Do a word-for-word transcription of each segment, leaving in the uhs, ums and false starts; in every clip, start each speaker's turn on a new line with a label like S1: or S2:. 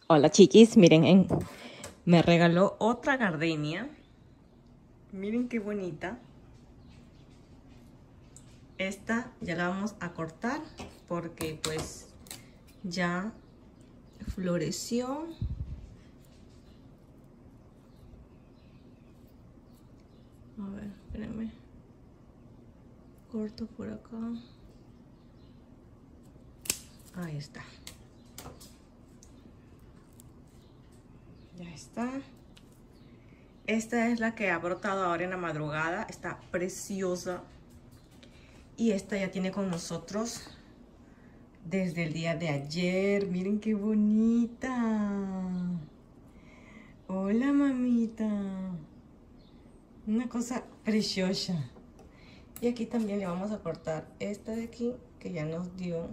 S1: Hola chiquis, miren, en- me regaló otra gardenia. Miren qué bonita. Esta ya la vamos a cortar porque pues ya floreció. A ver, espérenme. Corto por acá. Ahí está. Ya está. Esta es la que ha brotado ahora en la madrugada. Está preciosa. Y esta ya tiene con nosotros desde el día de ayer. Miren qué bonita. Hola, mamita. Una cosa preciosa. Y aquí también le vamos a cortar esta de aquí que ya nos dio.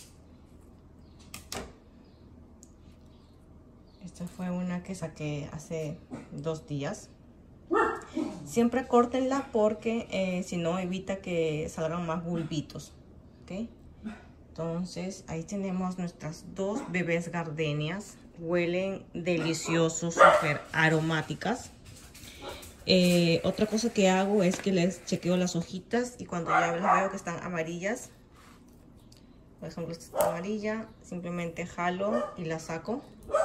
S1: Esta fue una que saqué hace dos días. Siempre córtenla porque eh, si no evita que salgan más bulbitos. ¿Ok? Entonces ahí tenemos nuestras dos bebés gardenias. Huelen deliciosos, súper aromáticas. Eh, otra cosa que hago es que les chequeo las hojitas y cuando ya las veo que están amarillas, por ejemplo esta está amarilla, simplemente jalo y la saco.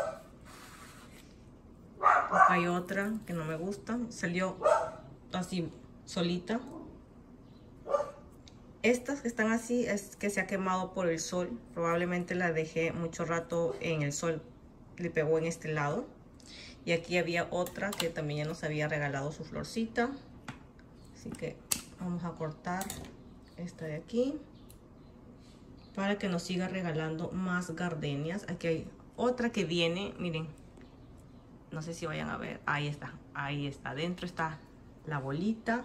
S1: Acá hay otra que no me gusta, salió así solita. Estas que están así es que se ha quemado por el sol, probablemente la dejé mucho rato en el sol, le pegó en este lado. Y aquí había otra que también ya nos había regalado su florcita. Así que vamos a cortar esta de aquí para que nos siga regalando más gardenias. Aquí hay otra que viene, miren. No sé si vayan a ver. Ahí está, ahí está. Dentro está la bolita.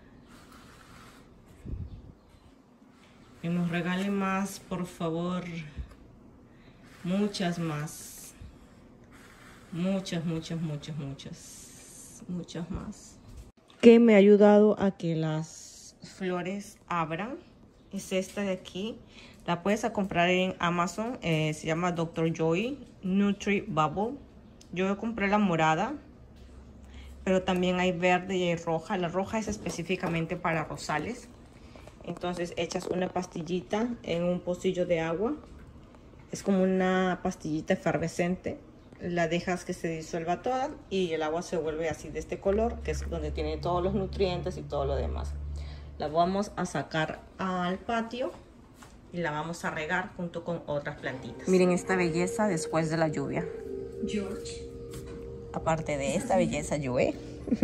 S1: Que nos regale más, por favor. Muchas más. Muchas, muchas, muchas, muchas. Muchas más. Que me ha ayudado a que las flores abran. Es esta de aquí. La puedes a comprar en Amazon. Eh, se llama doctor Joy Nutri Bubble. Yo compré la morada. Pero también hay verde y hay roja. La roja es específicamente para rosales. Entonces echas una pastillita en un pocillo de agua. Es como una pastillita efervescente. La dejas que se disuelva toda y el agua se vuelve así de este color, que es donde tiene todos los nutrientes y todo lo demás. La vamos a sacar al patio y la vamos a regar junto con otras plantitas. Miren esta belleza después de la lluvia. George. Aparte de esta belleza llueve.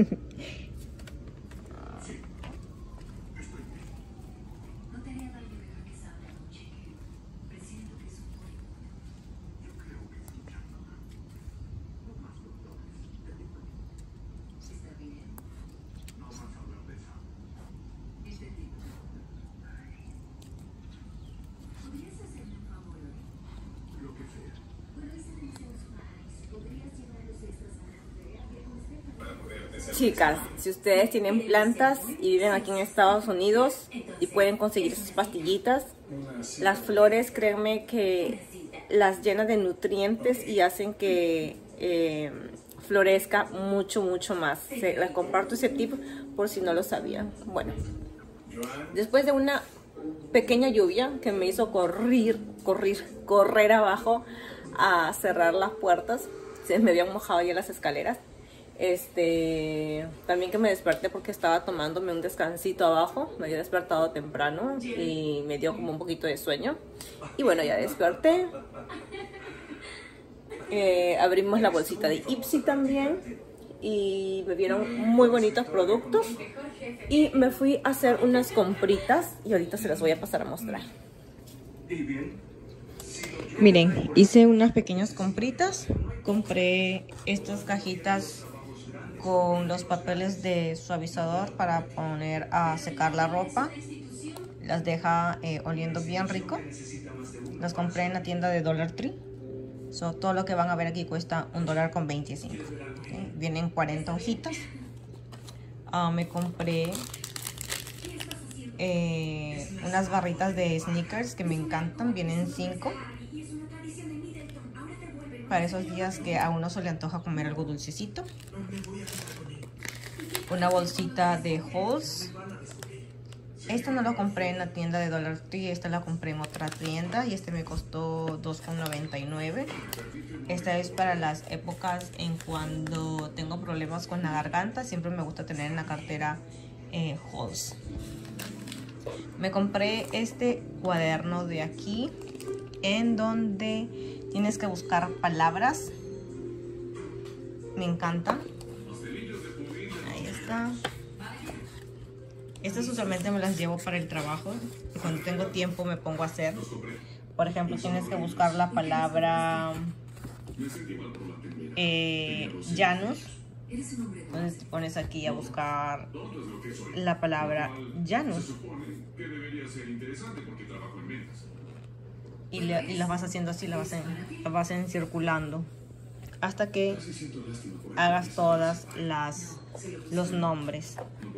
S1: Chicas, si ustedes tienen plantas y viven aquí en Estados Unidos y pueden conseguir sus pastillitas, las flores, créanme que las llenan de nutrientes y hacen que eh, florezca mucho, mucho más. Se, les comparto ese tip por si no lo sabían. Bueno, después de una pequeña lluvia que me hizo correr, correr, correr abajo a cerrar las puertas, se me habían mojado ya las escaleras. Este, también que me desperté porque estaba tomándome un descansito abajo. Me había despertado temprano y me dio como un poquito de sueño. Y bueno, ya desperté. Eh, abrimos la bolsita de Ipsy también. Y me vieron muy bonitos productos. Y me fui a hacer unas compritas. Y ahorita se las voy a pasar a mostrar. Miren, hice unas pequeñas compritas. Compré estas cajitas con los papeles de suavizador para poner a secar la ropa. Las deja eh, oliendo bien rico. Las compré en la tienda de Dollar Tree. So, todo lo que van a ver aquí cuesta un dólar con veinticinco. ¿Okay? Vienen cuarenta hojitas. Uh, me compré eh, unas barritas de Snickers que me encantan. Vienen cinco. para esos días que a uno se le antoja comer algo dulcecito. Una bolsita de Halls. Esta no lo compré en la tienda de Dollar Tree, esta la compré en otra tienda y este me costó dos con noventa y nueve. Esta es para las épocas en cuando tengo problemas con la garganta. Siempre me gusta tener en la cartera eh, Halls. Me compré este cuaderno de aquí en donde tienes que buscar palabras. Me encanta. Ahí está. Estas usualmente me las llevo para el trabajo y cuando tengo tiempo me pongo a hacer. Por ejemplo, tienes que buscar la palabra eh, Janus. Entonces te pones aquí a buscar la palabra Janus. Y, le, y las vas haciendo así, las vas, en, las vas en circulando hasta que hagas todas las los nombres.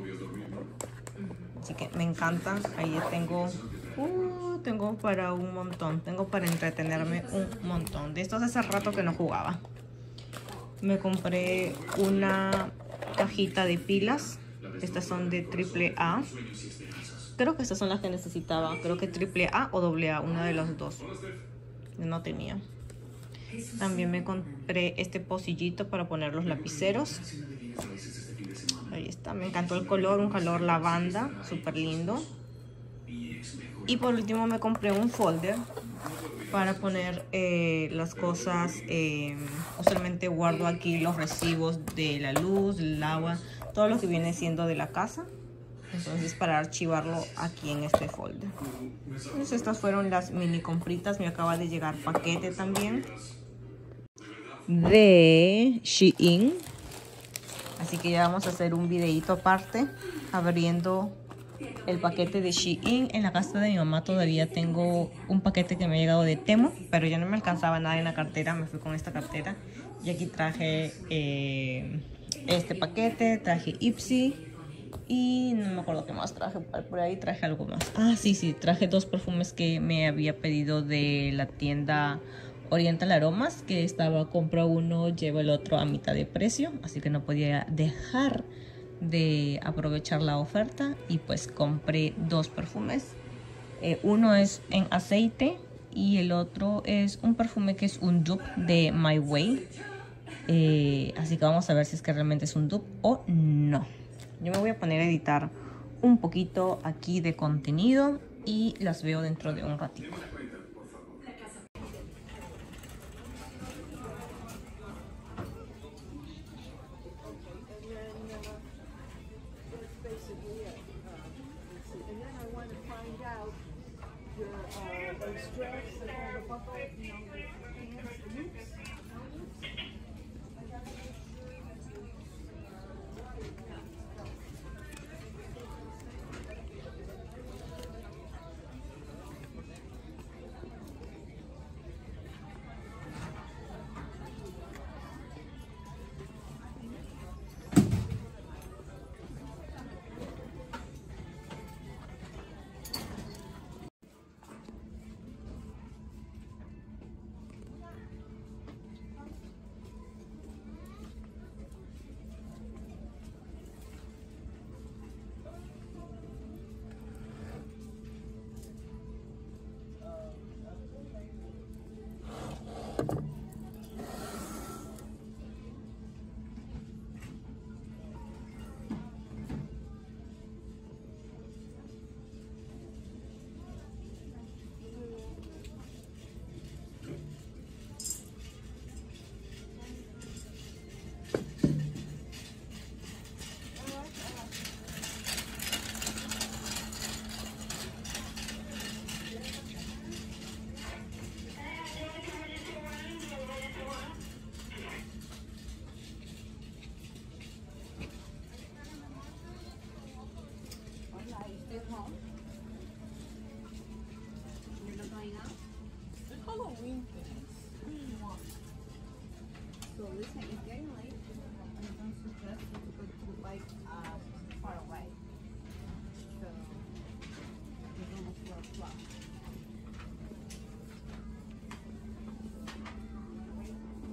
S1: Así que me encantan. Ahí tengo uh, tengo para un montón, tengo para entretenerme un montón. De estos hace rato que no jugaba. Me compré una cajita de pilas. Estas son de triple A. Creo que estas son las que necesitaba. Creo que triple A o doble A, una de las dos. Yo no tenía. También me compré este pocillito para poner los lapiceros. Ahí está, me encantó el color, un color lavanda, súper lindo. Y por último me compré un folder para poner eh, las cosas. Eh, usualmente guardo aquí los recibos de la luz, del agua, todo lo que viene siendo de la casa. Entonces para archivarlo aquí en este folder. Entonces estas fueron las mini compritas. Me acaba de llegar paquete también de Shein. Así que ya vamos a hacer un videito aparte abriendo el paquete de Shein. En la casa de mi mamá todavía tengo un paquete que me ha llegado de Temu, pero ya no me alcanzaba nada en la cartera. Me fui con esta cartera y aquí traje eh, este paquete, traje Ipsy y no me acuerdo qué más traje. Por ahí traje algo más. Ah, sí, sí, traje dos perfumes que me había pedido de la tienda Oriental Aromas, que estaba, compra uno, lleva el otro a mitad de precio, así que no podía dejar de aprovechar la oferta y pues compré dos perfumes. Eh, uno es en aceite y el otro es un perfume que es un dupe de My Way. Eh, así que vamos a ver si es que realmente es un dupe o no. Yo me voy a poner a editar un poquito aquí de contenido y las veo dentro de un ratito.
S2: Halloween things. So listen, it's getting late. I don't suggest you to go to the bike uh, far away. So it's almost twelve o'clock.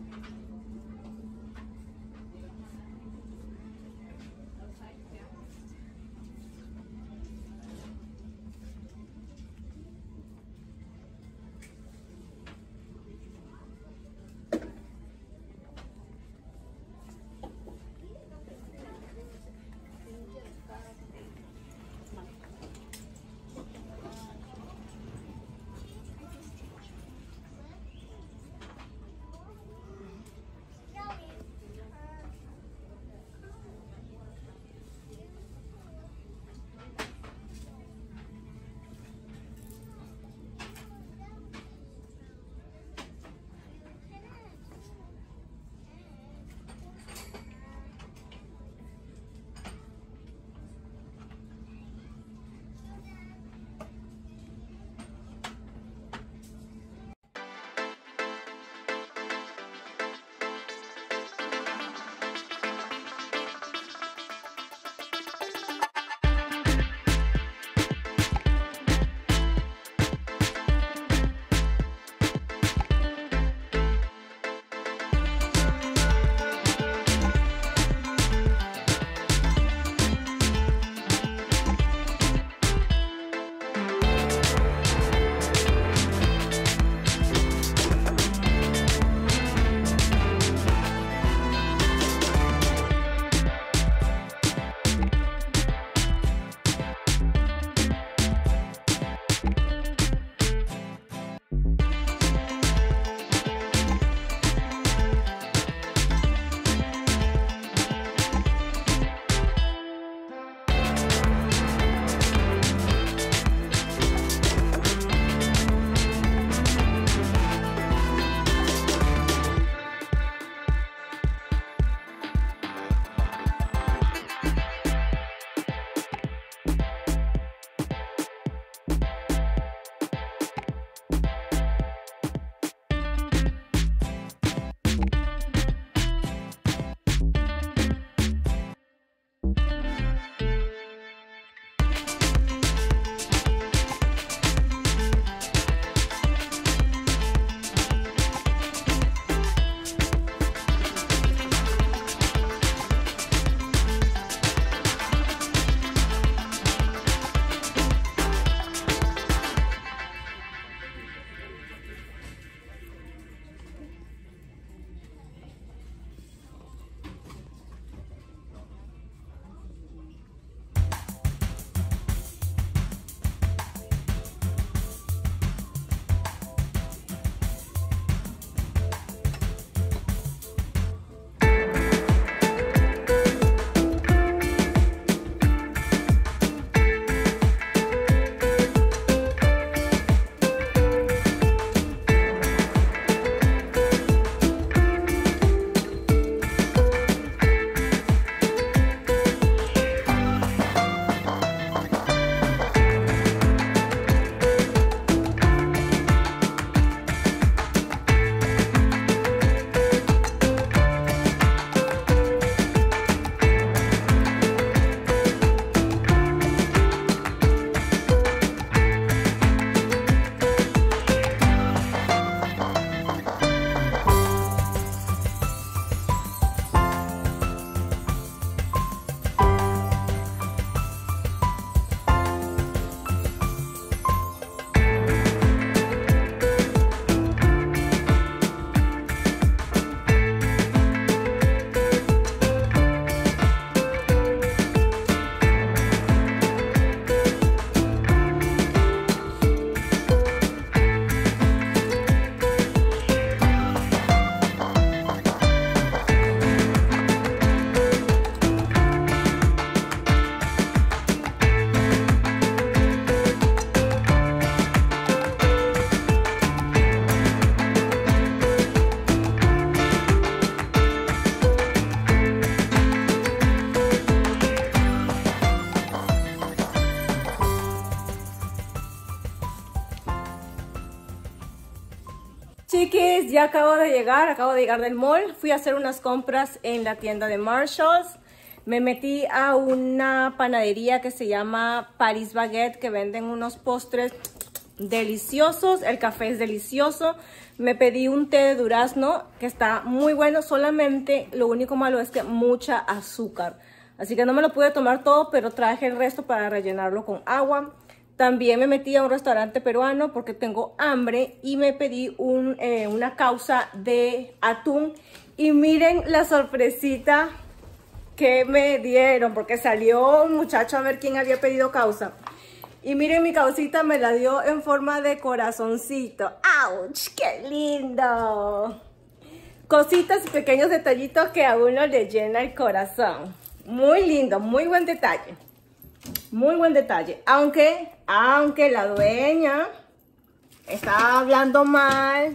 S1: chiquis, ya acabo de llegar, acabo de llegar del mall. Fui a hacer unas compras en la tienda de Marshalls. Me metí a una panadería que se llama Paris Baguette, que venden unos postres deliciosos. El café es delicioso. Me pedí un té de durazno que está muy bueno, solamente lo único malo es que mucha azúcar. Así que no me lo pude tomar todo, pero traje el resto para rellenarlo con agua. También me metí a un restaurante peruano porque tengo hambre y me pedí un, eh, una causa de atún. Y miren la sorpresita que me dieron, porque salió un muchacho a ver quién había pedido causa. Y miren, mi causita me la dio en forma de corazoncito. ¡Auch! ¡Qué lindo! Cositas y pequeños detallitos que a uno le llena el corazón. Muy lindo, muy buen detalle. Muy buen detalle. Aunque, aunque la dueña estaba hablando mal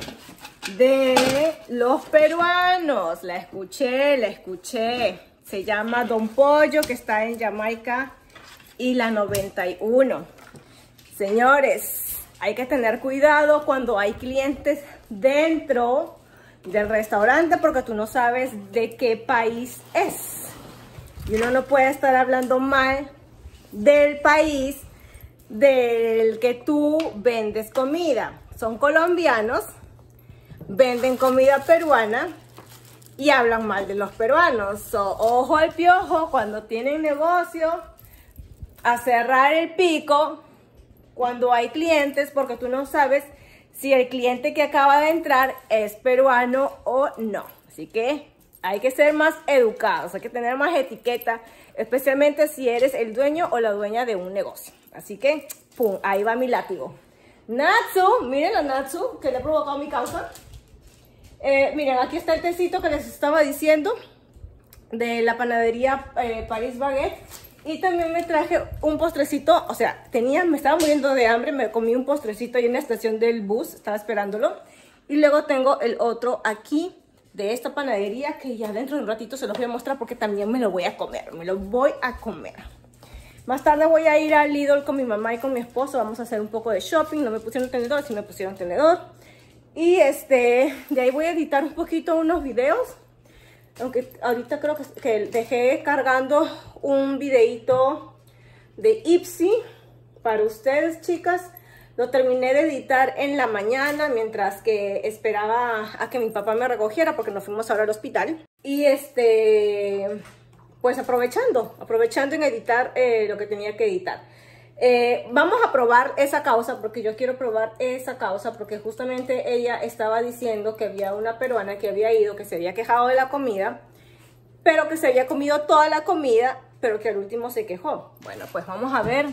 S1: de los peruanos. La escuché, la escuché. Se llama Don Pollo, que está en Jamaica y la noventa y uno. Señores, hay que tener cuidado cuando hay clientes dentro del restaurante porque tú no sabes de qué país es. Y uno no puede estar hablando mal del país del que tú vendes comida. Son colombianos, venden comida peruana y hablan mal de los peruanos. So, ojo al piojo cuando tienen negocio, a cerrar el pico cuando hay clientes, porque tú no sabes si el cliente que acaba de entrar es peruano o no. Así que hay que ser más educados, hay que tener más etiqueta, especialmente si eres el dueño o la dueña de un negocio. Así que, pum, ahí va mi látigo. Natsu, miren la Natsu que le he provocado mi causa. Eh, miren, aquí está el tecito que les estaba diciendo de la panadería eh, Paris Baguette. Y también me traje un postrecito, o sea, tenía, me estaba muriendo de hambre, me comí un postrecito ahí en la estación del bus, estaba esperándolo. Y luego tengo el otro aquí de esta panadería que ya dentro de un ratito se los voy a mostrar porque también me lo voy a comer, me lo voy a comer. Más tarde voy a ir al Lidl con mi mamá y con mi esposo, vamos a hacer un poco de shopping. No me pusieron tenedor, sí me pusieron tenedor. Y este, de ahí voy a editar un poquito unos videos. Aunque ahorita creo que, que dejé cargando un videito de Ipsy para ustedes, chicas. Lo terminé de editar en la mañana mientras que esperaba a que mi papá me recogiera porque nos fuimos ahora al hospital. Y este, pues aprovechando, aprovechando en editar eh, lo que tenía que editar. Eh, vamos a probar esa causa porque yo quiero probar esa causa porque justamente ella estaba diciendo que había una peruana que había ido, que se había quejado de la comida, pero que se había comido toda la comida, pero que al último se quejó. Bueno, pues vamos a ver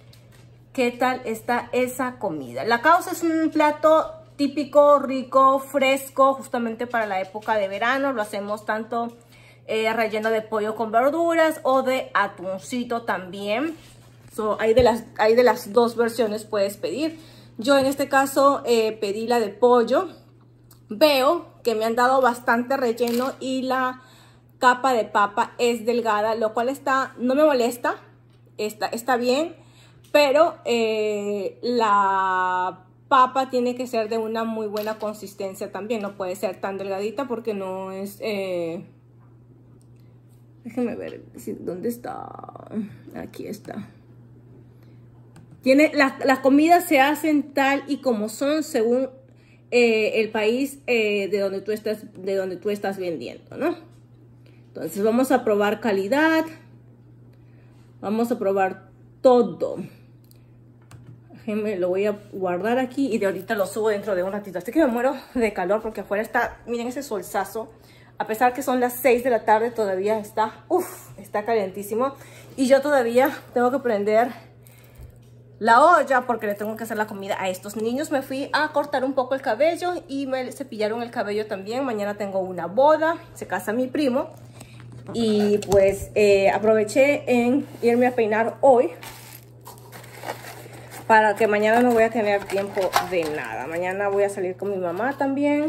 S1: qué tal está esa comida. La causa es un plato típico, rico, fresco, justamente para la época de verano. Lo hacemos tanto eh, relleno de pollo con verduras o de atuncito también. So, hay, de las, hay de las dos versiones puedes pedir. Yo en este caso eh, pedí la de pollo. Veo que me han dado bastante relleno y la capa de papa es delgada, lo cual está, no me molesta, está, está bien. Pero eh, la papa tiene que ser de una muy buena consistencia también. No puede ser tan delgadita porque no es... Eh... Déjenme ver, ¿dónde está? Aquí está. Tiene, la, las comidas se hacen tal y como son según eh, el país eh, de, donde tú estás, de donde tú estás vendiendo, ¿no? Entonces vamos a probar calidad. Vamos a probar todo. Déjenme, lo voy a guardar aquí y de ahorita lo subo dentro de un ratito. Así que me muero de calor porque afuera está, miren ese solzazo. A pesar que son las seis de la tarde, todavía está, uff, está calientísimo. Y yo todavía tengo que prender la olla porque le tengo que hacer la comida a estos niños. Me fui a cortar un poco el cabello y me cepillaron el cabello también. Mañana tengo una boda, se casa mi primo. Y pues eh, aproveché en irme a peinar hoy para que mañana no voy a tener tiempo de nada. Mañana voy a salir con mi mamá también.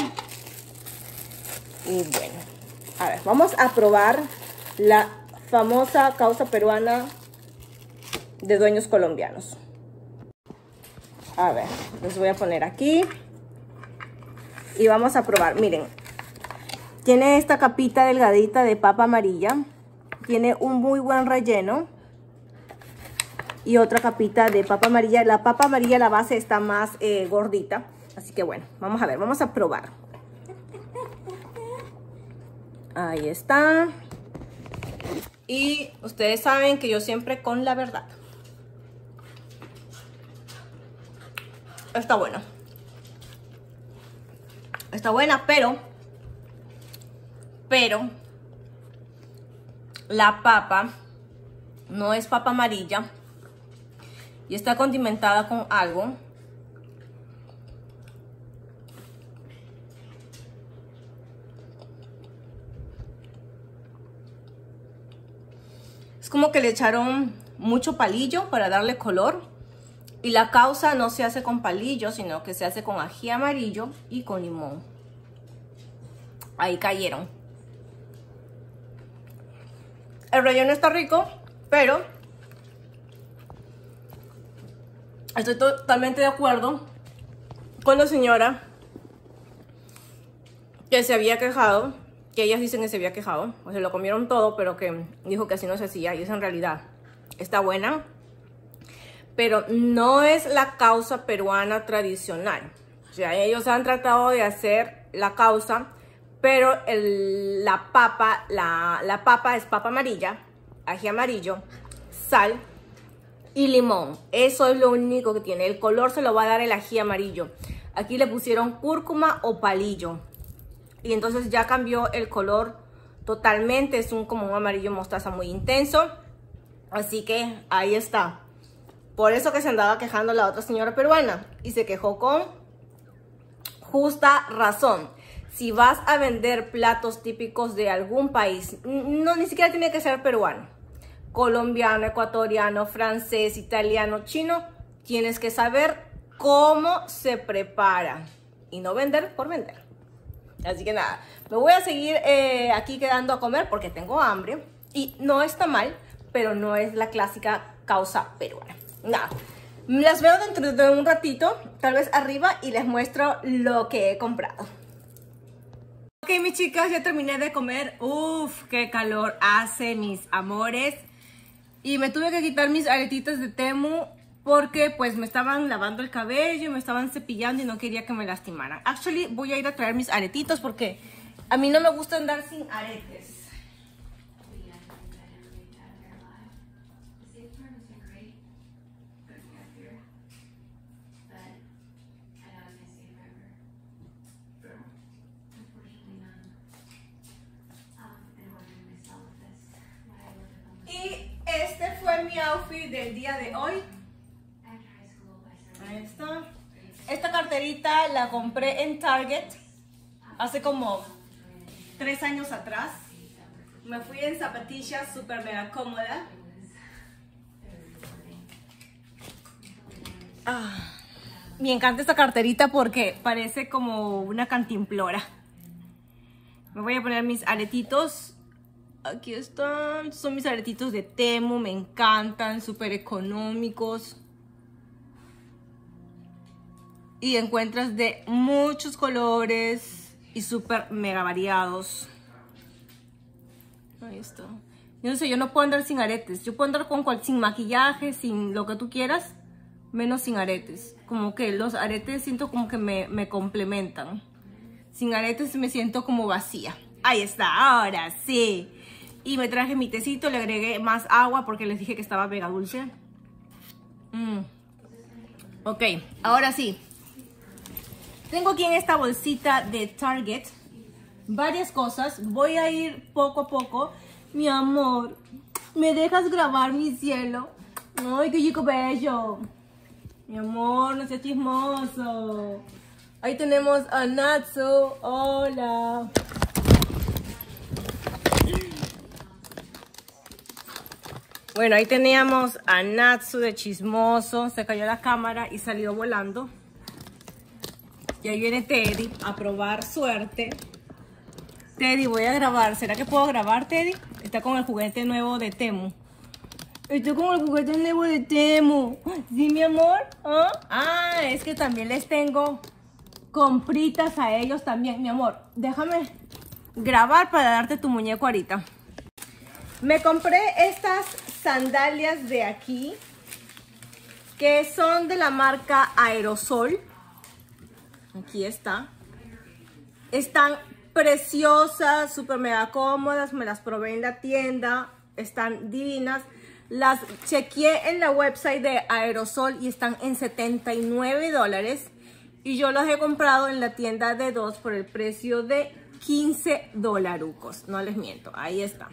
S1: Y bueno, a ver, vamos a probar la famosa causa peruana de dueños colombianos. A ver, les voy a poner aquí. y vamos a probar. Miren, tiene esta capita delgadita de papa amarilla. Tiene un muy buen relleno. Y otra capita de papa amarilla. La papa amarilla, la base está más eh, gordita. Así que bueno, vamos a ver, vamos a probar. Ahí está. Y ustedes saben que yo siempre con la verdad. Está buena. Está buena, pero... Pero... La papa no es papa amarilla. Y está condimentada con algo. Es como que le echaron mucho palillo para darle color. Y la causa no se hace con palillo, sino que se hace con ají amarillo y con limón. Ahí cayeron. El relleno está rico, pero estoy totalmente de acuerdo con la señora que se había quejado, que ellas dicen que se había quejado, o se lo comieron todo, pero que dijo que así no se hacía, y eso en realidad está buena, pero no es la causa peruana tradicional. O sea, ellos han tratado de hacer la causa, pero el, la papa, la, la papa es papa amarilla, ají amarillo, sal y limón. Eso es lo único que tiene. El color se lo va a dar el ají amarillo. Aquí le pusieron cúrcuma o palillo. Y entonces ya cambió el color totalmente. Es un como un amarillo mostaza muy intenso. Así que ahí está. Por eso que se andaba quejando la otra señora peruana. Y se quejó con justa razón. Si vas a vender platos típicos de algún país, no, ni siquiera tiene que ser peruano, colombiano, ecuatoriano, francés, italiano, chino, tienes que saber cómo se prepara y no vender por vender. Así que nada, me voy a seguir eh, aquí quedando a comer porque tengo hambre y no está mal, pero no es la clásica causa peruana. Nada, las veo dentro de un ratito, tal vez arriba, y les muestro lo que he comprado. Ok, mis chicas, ya terminé de comer. Uf, qué calor hace, mis amores. Y me tuve que quitar mis aretitas de Temu porque pues me estaban lavando el cabello, me estaban cepillando y no quería que me lastimaran. Actually, voy a ir a traer mis aretitos porque a mí no me gusta andar sin aretes. Y este fue mi outfit del día de hoy. Ahí está. Esta carterita la compré en Target hace como tres años atrás. Me fui en zapatillas súper mega cómoda. Ah, me encanta esta carterita porque parece como una cantimplora. Me voy a poner mis aretitos. Aquí están, son mis aretitos de Temu, me encantan, súper económicos. Y encuentras de muchos colores y súper mega variados. Ahí está. Yo no sé, yo no puedo andar sin aretes. Yo puedo andar con cual, sin maquillaje, sin lo que tú quieras, menos sin aretes. Como que los aretes siento como que me, me complementan. Sin aretes me siento como vacía. Ahí está, ahora sí. Y me traje mi tecito, le agregué más agua porque les dije que estaba mega dulce. Mm. Ok, ahora sí. Tengo aquí en esta bolsita de Target varias cosas. Voy a ir poco a poco. Mi amor, ¿me dejas grabar, mi cielo? Ay, qué chico bello. Mi amor, no seas chismoso. Ahí tenemos a Natsu. Hola. Bueno, ahí teníamos a Natsu de chismoso. Se cayó la cámara y salió volando. Y ahí viene Teddy a probar suerte. Teddy, voy a grabar. ¿Será que puedo grabar, Teddy? Está con el juguete nuevo de Temu. Estoy con el juguete nuevo de Temu. ¿Sí, mi amor? ¿Ah? Ah, es que también les tengo compritas a ellos también. Mi amor, déjame grabar para darte tu muñeco ahorita. Me compré estas sandalias de aquí, que son de la marca Aerosol. Aquí está. Están preciosas, súper mega cómodas. Me las probé en la tienda. Están divinas. Las chequeé en la website de Aerosol y están en setenta y nueve dólares. Y yo las he comprado en la tienda de dos por el precio de quince dolarucos. No les miento, ahí están.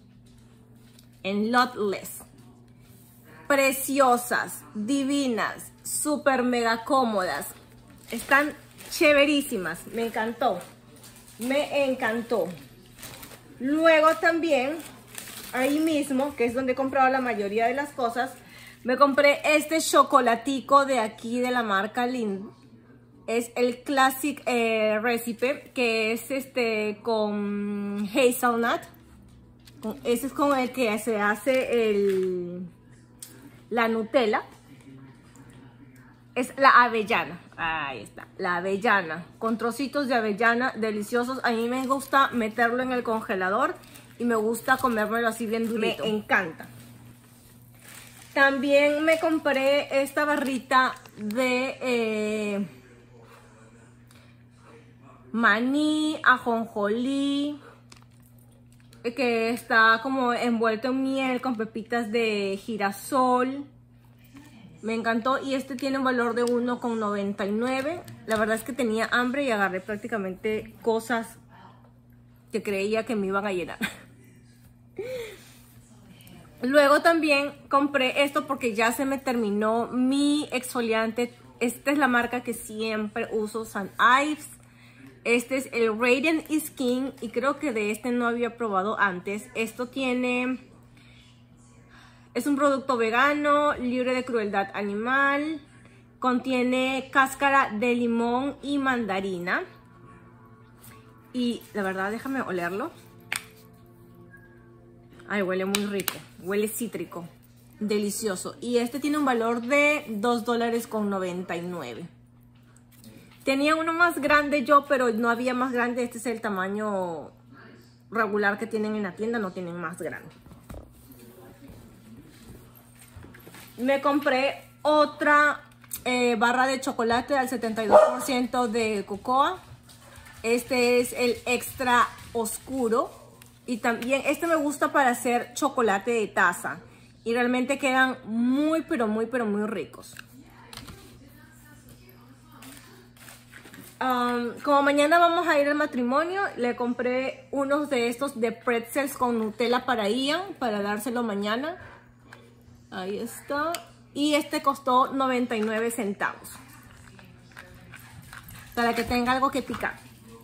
S1: En Lotless. Preciosas, divinas, súper mega cómodas. Están chéverísimas. Me encantó. Me encantó. Luego también, ahí mismo, que es donde he comprado la mayoría de las cosas, me compré este chocolatico de aquí de la marca Lindt. Es el Classic eh, Recipe, que es este con hazelnut. Con, ese es con el que se hace el, la Nutella. Es la avellana. Ahí está, la avellana. Con trocitos de avellana deliciosos. A mí me gusta meterlo en el congelador y me gusta comérmelo así bien durito. Me encanta. También me compré esta barrita de eh, maní, ajonjolí, que está como envuelto en miel con pepitas de girasol. Me encantó y este tiene un valor de uno con noventa y nueve. La verdad es que tenía hambre y agarré prácticamente cosas que creía que me iban a llenar. Luego también compré esto porque ya se me terminó mi exfoliante. Esta es la marca que siempre uso, Saint Ives. Este es el Radiant Skin y creo que de este no había probado antes. Esto tiene... Es un producto vegano, libre de crueldad animal. Contiene cáscara de limón y mandarina. Y la verdad, déjame olerlo. Ay, huele muy rico. Huele cítrico. Delicioso. Y este tiene un valor de dos dólares con noventa y nueve. Tenía uno más grande yo, pero no había más grande. Este es el tamaño regular que tienen en la tienda. No tienen más grande. Me compré otra eh, barra de chocolate al setenta y dos por ciento de cocoa. Este es el extra oscuro. Y también este me gusta para hacer chocolate de taza. Y realmente quedan muy, pero muy, pero muy ricos. Um, como mañana vamos a ir al matrimonio, le compré unos de estos de pretzels con Nutella para Ian, para dárselo mañana. Ahí está. Y este costó noventa y nueve centavos. Para que tenga algo que picar.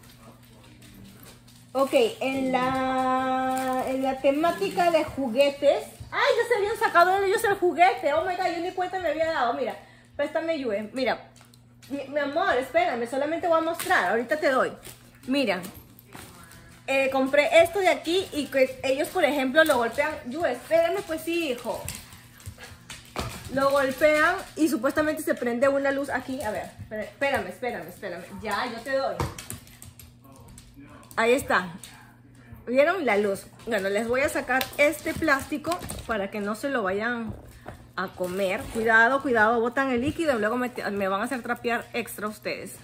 S1: Ok, en la, en la temática de juguetes. ¡Ay, ya se habían sacado ellos el juguete! Oh my god, yo ni cuenta me había dado. Mira, préstame Yue. Mira, mi, mi amor, espérame, solamente voy a mostrar. Ahorita te doy. Mira, eh, compré esto de aquí y que ellos, por ejemplo, lo golpean. Yue, espérame, pues sí, hijo. Lo golpean y supuestamente se prende una luz aquí. A ver, espérame, espérame, espérame. Ya, yo te doy. Ahí está. ¿Vieron la luz? Bueno, les voy a sacar este plástico para que no se lo vayan a comer. Cuidado, cuidado, botan el líquido y luego me, me van a hacer trapear extra ustedes.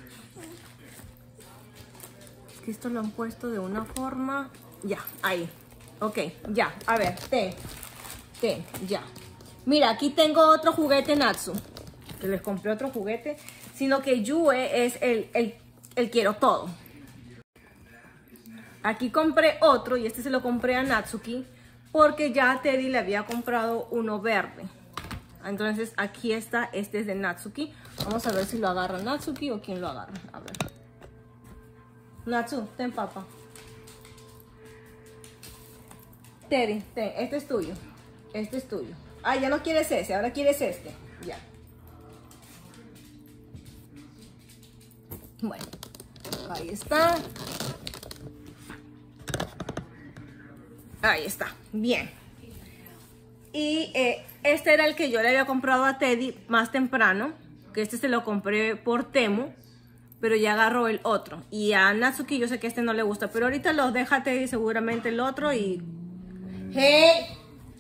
S1: Es que esto lo han puesto de una forma. Ya, ahí. Ok, ya. A ver, ten. Ten, ya. Mira, aquí tengo otro juguete Natsu. Que les compré otro juguete. Sino que Yue es el, el, el quiero todo. Aquí compré otro y este se lo compré a Natsuki porque ya a Teddy le había comprado uno verde. Entonces aquí está, este es de Natsuki. Vamos a ver si lo agarra Natsuki o quién lo agarra. A ver. Natsu, ten papá. Teddy, ten, este es tuyo. Este es tuyo. Ah, ya no quieres ese, ahora quieres este. Ya. Bueno, ahí está. Ahí está, bien. Y eh, este era el que yo le había comprado a Teddy más temprano. Que este se lo compré por Temu. pero ya agarró el otro. Y a Natsuki yo sé que este no le gusta, pero ahorita los déjate seguramente el otro y... ¡Hey!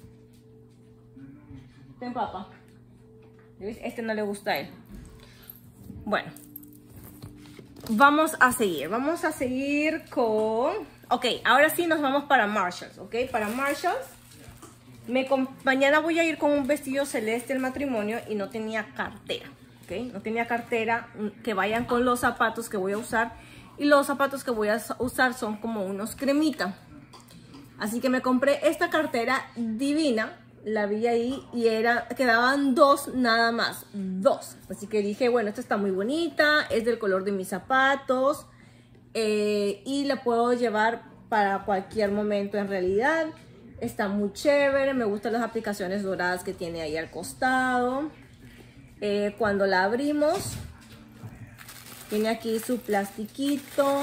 S1: Ven, papá. Este no le gusta a él. Bueno. Vamos a seguir. Vamos a seguir con... Ok, ahora sí nos vamos para Marshalls, ¿ok? Para Marshalls. Me Mañana voy a ir con un vestido celeste al matrimonio y no tenía cartera, ¿ok? No tenía cartera que vayan con los zapatos que voy a usar. Y los zapatos que voy a usar son como unos cremita. Así que me compré esta cartera divina. La vi ahí y era, quedaban dos nada más, dos. Así que dije, bueno, esta está muy bonita, es del color de mis zapatos eh, y la puedo llevar para cualquier momento en realidad. Está muy chévere, me gustan las aplicaciones doradas que tiene ahí al costado. Eh, cuando la abrimos, tiene aquí su plastiquito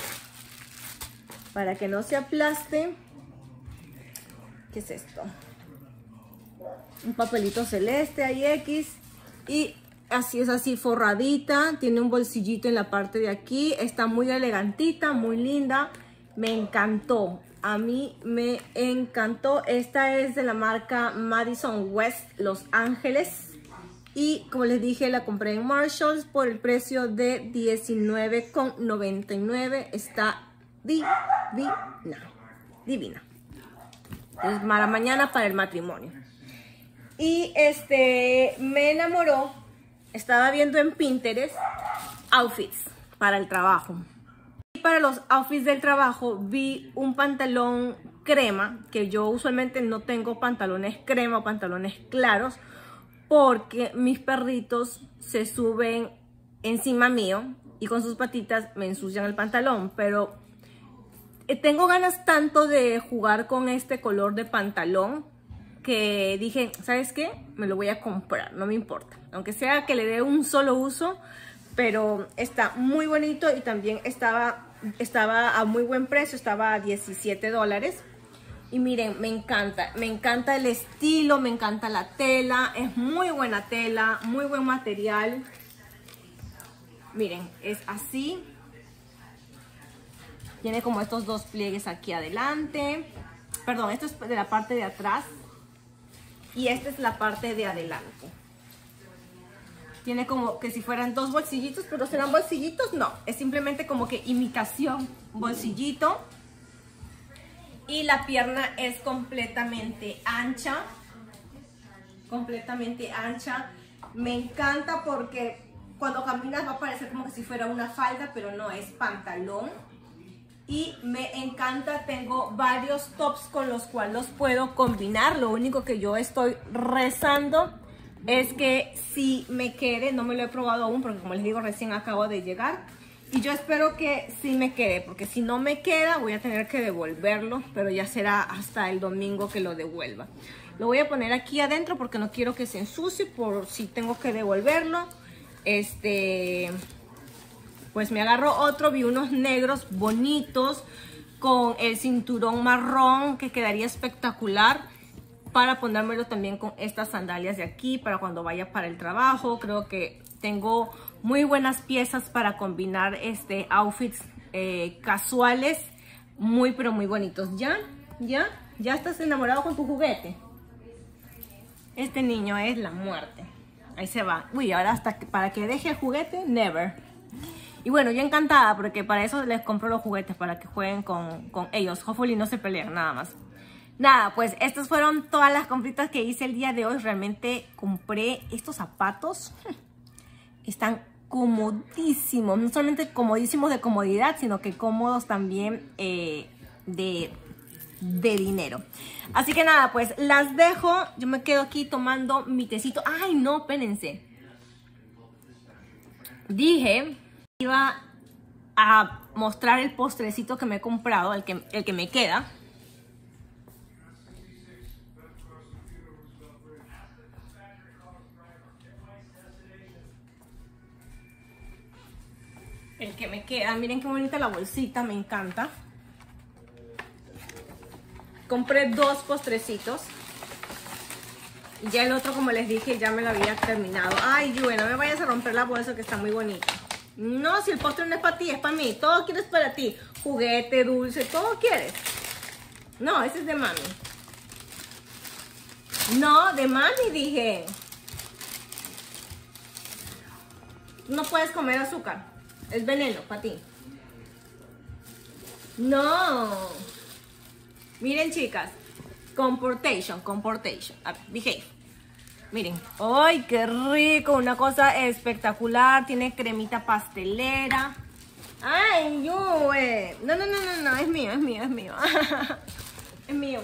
S1: para que no se aplaste. ¿Qué es esto? Un papelito celeste ahí X y así es, así forradita, tiene un bolsillito en la parte de aquí, está muy elegantita, muy linda, me encantó, a mí me encantó. Esta es de la marca Madison West Los Ángeles y como les dije la compré en Marshalls por el precio de diecinueve con noventa y nueve. Está divina, divina, es para mañana para el matrimonio. Y este, me enamoró, estaba viendo en Pinterest outfits para el trabajo. Y para los outfits del trabajo vi un pantalón crema, que yo usualmente no tengo pantalones crema o pantalones claros, porque mis perritos se suben encima mío y con sus patitas me ensucian el pantalón. Pero tengo ganas tanto de jugar con este color de pantalón que dije, ¿sabes qué? Me lo voy a comprar, no me importa. Aunque sea que le dé un solo uso, pero está muy bonito y también estaba, estaba a muy buen precio, estaba a diecisiete dólares. Y miren, me encanta, me encanta el estilo, me encanta la tela, es muy buena tela, muy buen material. Miren, es así. Tiene como estos dos pliegues aquí adelante. Perdón, esto es de la parte de atrás. Y esta es la parte de adelante. Tiene como que si fueran dos bolsillitos, pero serán bolsillitos, no. Es simplemente como que imitación bolsillito. Y la pierna es completamente ancha. Completamente ancha. Me encanta porque cuando caminas va a parecer como que si fuera una falda, pero no, es pantalón. Y me encanta, tengo varios tops con los cuales los puedo combinar. Lo único que yo estoy rezando es que si me quede, no me lo he probado aún porque como les digo recién acabo de llegar. Y yo espero que sí me quede, porque si no me queda voy a tener que devolverlo, pero ya será hasta el domingo que lo devuelva. Lo voy a poner aquí adentro porque no quiero que se ensucie por si tengo que devolverlo. Este... Pues me agarro otro, vi unos negros bonitos con el cinturón marrón que quedaría espectacular para ponérmelo también con estas sandalias de aquí para cuando vaya para el trabajo. Creo que tengo muy buenas piezas para combinar este outfits eh, casuales, muy pero muy bonitos. ¿Ya? ¿Ya? ¿Ya estás enamorado con tu juguete? Este niño es la muerte. Ahí se va. Uy, ahora hasta que, para que deje el juguete, never. Y bueno, yo encantada porque para eso les compro los juguetes, para que jueguen con, con ellos. Hopefully no se peleen, nada más. Nada, pues estas fueron todas las compritas que hice el día de hoy. Realmente compré estos zapatos. Están comodísimos. No solamente comodísimos de comodidad, sino que cómodos también eh, de, de dinero. Así que nada, pues las dejo. Yo me quedo aquí tomando mi tecito. Ay, no, espérense. Dije... iba a mostrar el postrecito que me he comprado, el que, el que me queda. El que me queda, miren qué bonita la bolsita, me encanta. Compré dos postrecitos. Y ya el otro, como les dije, ya me lo había terminado. Ay, Yue, no me vayas a romper la bolsa que está muy bonita. No, si el postre no es para ti, es para mí. Todo quieres para ti. Juguete, dulce, todo quieres. No, ese es de mami. No, de mami dije. No puedes comer azúcar. Es veneno para ti. No. Miren, chicas. Comportation, comportation. A ver, behave. Miren. ¡Ay, qué rico! Una cosa espectacular. Tiene cremita pastelera. ¡Ay, yo! Eh. No, no, no, no, no. Es mío, es mío, es mío. Es mío.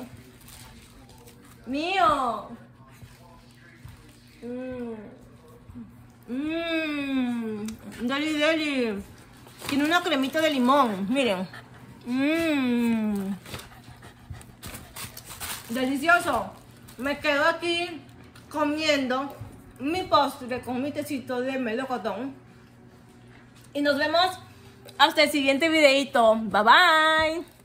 S1: Mío. Mmm. Mmm. Deli, deli. Tiene una cremita de limón. Miren. Mmm. Delicioso. Me quedo aquí comiendo mi postre con mi tecito de melocotón. Y nos vemos hasta el siguiente videito. Bye bye.